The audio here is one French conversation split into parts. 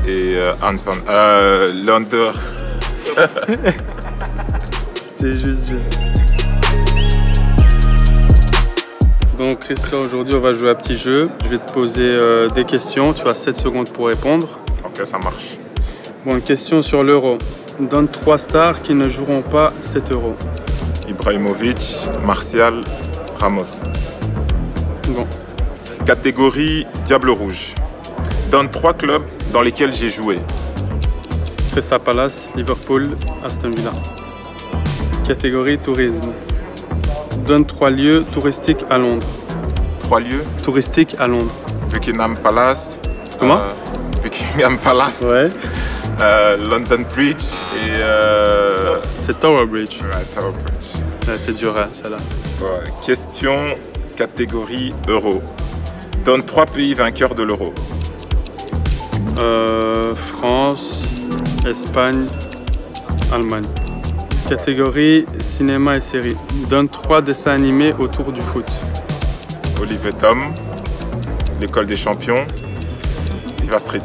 et Hans van... Lander. C'était juste. Donc Christian, aujourd'hui on va jouer à un petit jeu. Je vais te poser des questions, tu as 7 secondes pour répondre. Ok, ça marche. Bon, une question sur l'Euro. Donne 3 stars qui ne joueront pas cet Euro. Ibrahimovic, Martial, Ramos. Bon. Catégorie Diable Rouge. Donne 3 clubs dans lesquels j'ai joué. Crystal Palace, Liverpool, Aston Villa. Catégorie tourisme. Donne 3 lieux touristiques à Londres. 3 lieux. Touristiques à Londres. Buckingham Palace. Comment Buckingham Palace. Ouais. London Bridge et... C'est Tower Bridge. Ouais, Tower Bridge. Ouais, t'es dur, hein, celle-là. Ouais. Question catégorie Euro. Donne 3 pays vainqueurs de l'Euro. France, Espagne, Allemagne. Catégorie cinéma et séries. Donne 3 dessins animés autour du foot. Olive et Tom, L'école des champions, FIFA Street.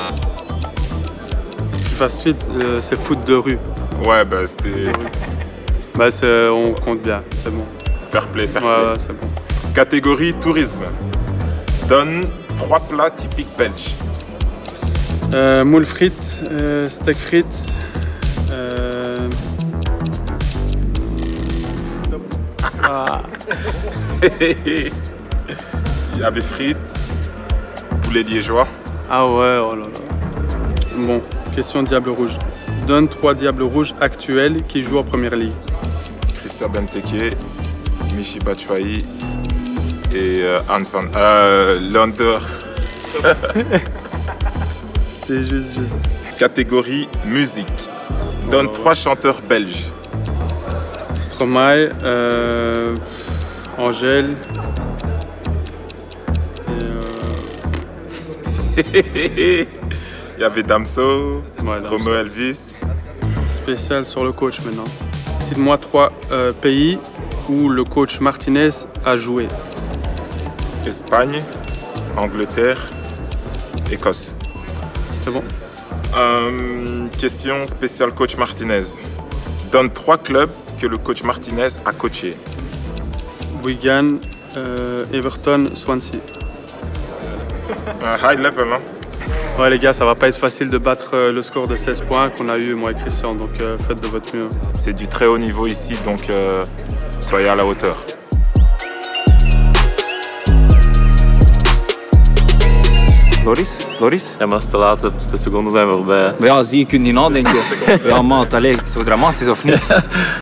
FIFA Street, c'est foot de rue. Ouais, bah c'était... Bah, on compte bien, c'est bon. Fair play. Ouais, c'est bon. Catégorie tourisme. Donne 3 plats typiques belges. Moules frites, steak frites, Il y avait frites, poulet liégeois. Ah ouais, oh là là. Bon, question Diable Rouge. Donne 3 Diables Rouges actuels qui jouent en Première Ligue. Christian Benteke, Michy Batshuayi et Hans van... Lander. C'était juste. Catégorie musique. Donne 3 chanteurs belges. Stromae, Angèle Il y avait Damso, ouais, Romeo Elvis. Spécial sur le coach maintenant. Cite-moi 3 pays où le coach Martinez a joué. Espagne, Angleterre, Écosse. C'est bon. Question spéciale coach Martinez. Donne 3 clubs que le coach Martinez a coaché. Wigan, Everton, Swansea. High level, hein? Ouais les gars, ça va pas être facile de battre le score de 16 points qu'on a eu moi et Christian, donc faites de votre mieux. C'est du très haut niveau ici, donc soyez à la hauteur. Loris? Ja, maar dat is te laat, de seconden zijn voorbij. Ja, zie je kunt niet nadenken. Ja, maat, allez, zo dramatisch of niet?